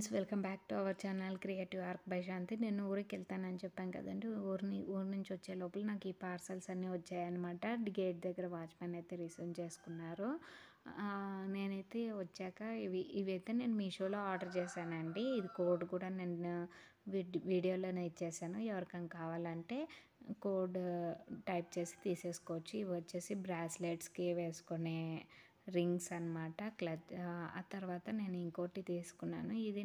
Friends, welcome back to our channel creative ark by Shanti. నేను ఊరికి వెళ్తానని చెప్పాను కదండి. ఊరి నుంచి వచ్చే లోపల నాకు ఈ పార్సల్స్ అన్నీ వచ్చాయన్నమాట. గేట్ దగ్గర వాచ్మెన్ అయితే రిసీవ్ చేసుకున్నారు. నేనైతే వచ్చాక ఇవైతే నేను మీషోలో ఆర్డర్ చేశానండి. ఇది కోడ్ కూడా నేను వీడియోలోనే ఇచ్చేసాను. ఎవరికైనా కావాలంటే కోడ్ టైప్ చేసి తీసేసుకోవచ్చు. ఇవి వచ్చేసి బ్రాస్లెట్స్కి వేసుకునే రింగ్స్ అనమాట. ఆ తర్వాత నేను ఇంకోటి తీసుకున్నాను. ఇది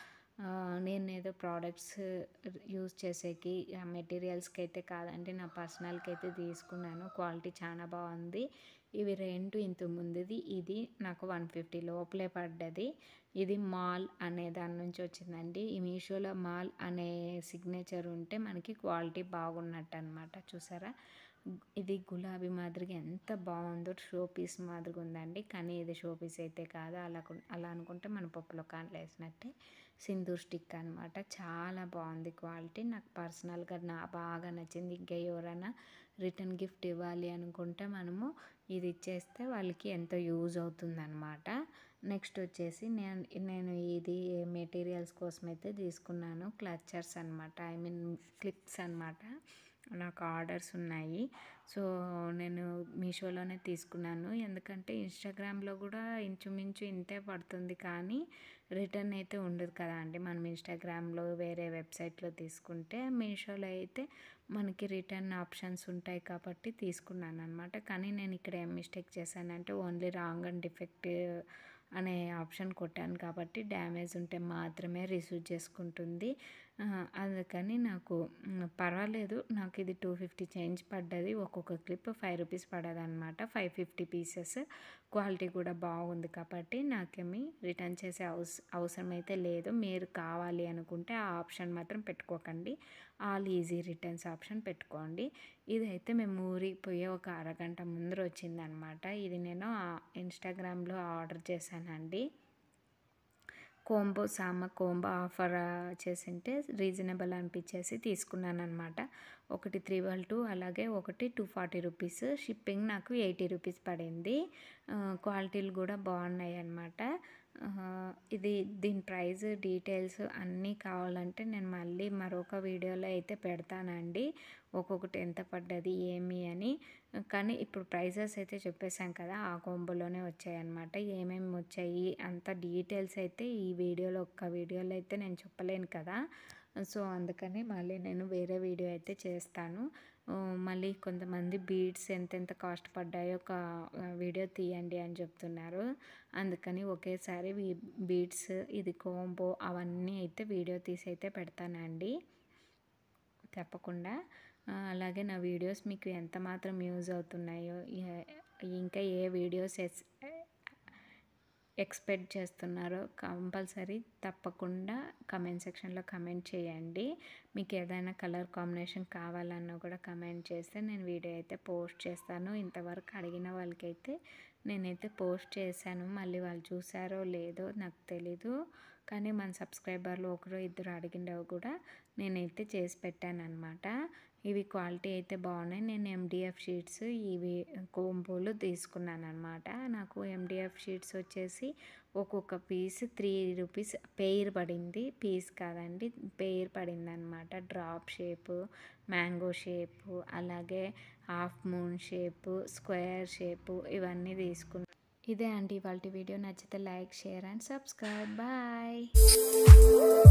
నేను ఏదో ప్రోడక్ట్స్ యూజ్ చేసేకి మెటీరియల్స్కి అయితే కాదండి, నా పర్సనల్కి అయితే తీసుకున్నాను. క్వాలిటీ చాలా బాగుంది. ఇవి రెంట్ ఇంత ముందుది, ఇది నాకు 150 లోపలే పడ్డది. ఇది మాల్ అనే దాని నుంచి వచ్చిందండి. ఈ మీషోలో మాల్ అనే సిగ్నేచర్ ఉంటే మనకి క్వాలిటీ బాగున్నట్టు అనమాట. చూసారా, ఇది గులాబీ మాదిరిగా ఎంత బాగుందో, షో పీస్ మాదిరిగా ఉందండి. కానీ ఇది షో పీస్ అయితే కాదు. అలా అనుకుంటే మన పప్పులో కాన్లు వేసినట్టే. సింధూర్ స్టిక్ అనమాట. చాలా బాగుంది క్వాలిటీ. నాకు పర్సనల్గా బాగా నచ్చింది. ఇంకా ఎవరైనా రిటర్న్ గిఫ్ట్ ఇవ్వాలి అనుకుంటే మనము ఇది ఇచ్చేస్తే వాళ్ళకి ఎంతో యూజ్ అవుతుంది అనమాట. నెక్స్ట్ వచ్చేసి నేను ఇది మెటీరియల్స్ కోసం అయితే తీసుకున్నాను. క్లచర్స్ అనమాట, క్లిప్స్ అనమాట. నాకు ఆర్డర్స్ ఉన్నాయి. సో నేను మీషోలోనే తీసుకున్నాను. ఎందుకంటే ఇన్స్టాగ్రామ్లో కూడా ఇంచుమించు ఇంతే పడుతుంది, కానీ రిటర్న్ అయితే ఉండదు కదా అండి. మనం ఇన్స్టాగ్రామ్లో వేరే వెబ్సైట్లో తీసుకుంటే, మీషోలో అయితే మనకి రిటర్న్ ఆప్షన్స్ ఉంటాయి కాబట్టి తీసుకున్నాను అనమాట. కానీ నేను ఇక్కడ ఏం మిస్టేక్ చేశానంటే ఓన్లీ రాంగ్ అండ్ డిఫెక్టివ్ అనే ఆప్షన్ కొట్టాను కాబట్టి డ్యామేజ్ ఉంటే మాత్రమే రిసీవ్ చేసుకుంటుంది. అందుకని నాకు పర్వాలేదు, నాకు ఇది 250 చేంజ్ పడ్డది. ఒక్కొక్క క్లిప్ 5 రూపీస్ పడదు అనమాట. 550 పీసెస్. క్వాలిటీ కూడా బాగుంది కాబట్టి నాకేమీ రిటర్న్ చేసే అవసరం అయితే లేదు. మీరు కావాలి అనుకుంటే ఆ ఆప్షన్ మాత్రం పెట్టుకోకండి. ఆల్ ఈజీ రిటర్న్స్ ఆప్షన్ పెట్టుకోండి. ఇదైతే మేము ఊరికి పోయే ఒక అరగంట ముందర వచ్చిందనమాట. ఇది నేను ఇన్స్టాగ్రామ్లో ఆర్డర్ చేశానండి. కోంబో ఆఫర్ చేసింటే రీజనబుల్ అనిపించేసి తీసుకున్నాను అనమాట. ఒకటి 312, అలాగే ఒకటి 240 రూపీస్. షిప్పింగ్ నాకు 80 రూపీస్ పడింది. క్వాలిటీలు కూడా బాగున్నాయి అన్నమాట. దీని ప్రైస్ డీటెయిల్స్ అన్నీ కావాలంటే నేను మళ్ళీ మరొక వీడియోలో అయితే పెడతానండి, ఒక్కొక్కటి ఎంత పడ్డది ఏమి అని. కానీ ఇప్పుడు ప్రైజెస్ అయితే చెప్పేశాం కదా, ఆ కోంబోలోనే వచ్చాయన్నమాట. ఏమేమి వచ్చాయి అంత డీటెయిల్స్ అయితే ఈ ఒక్క వీడియోలో అయితే నేను చెప్పలేను కదా. సో అందుకని మళ్ళీ నేను వేరే వీడియో అయితే చేస్తాను. మళ్ళీ కొంతమంది బీడ్స్ ఎంతెంత కాస్ట్ పడ్డాయో ఒక వీడియో తీయండి అని చెప్తున్నారు. అందుకని ఒకేసారి బీడ్స్, ఇది కోంబో అవన్నీ అయితే వీడియో తీసి అయితే పెడతానండి తప్పకుండా. అలాగే నా వీడియోస్ మీకు ఎంత మాత్రం యూజ్ అవుతున్నాయో, ఇంకా ఏ వీడియోస్ ఎక్స్పెక్ట్ చేస్తున్నారో కంపల్సరీ తప్పకుండా కమెంట్ సెక్షన్లో కమెంట్ చేయండి. మీకు ఏదైనా కలర్ కాంబినేషన్ కావాలన్నా కూడా కమెంట్ చేస్తే నేను వీడియో అయితే పోస్ట్ చేస్తాను. ఇంతవరకు అడిగిన వాళ్ళకైతే నేనైతే పోస్ట్ చేశాను. మళ్ళీ వాళ్ళు చూసారో లేదో నాకు తెలీదు, కానీ మన సబ్స్క్రైబర్లు ఒకరు ఇద్దరు అడిగినవి కూడా నేనైతే చేసి పెట్టాను అనమాట. ఇవి క్వాలిటీ అయితే బాగున్నాయి. నేను MDF షీట్స్ ఇవి కోంబోలు తీసుకున్నాను అనమాట. నాకు MDF షీట్స్ వచ్చేసి ఒక్కొక్క పీస్ 3 రూపీస్ పెయిర్ పడింది. పీస్ కాదండి, పెయిర్ పడింది అనమాట. డ్రాప్ షేపు, మ్యాంగో షేపు, అలాగే half moon shape, square shape ఇవన్నీ తీసుకున్నాను. ఇదే అండి ఇవాళ వీడియో. నచ్చితే like, share and subscribe. Bye.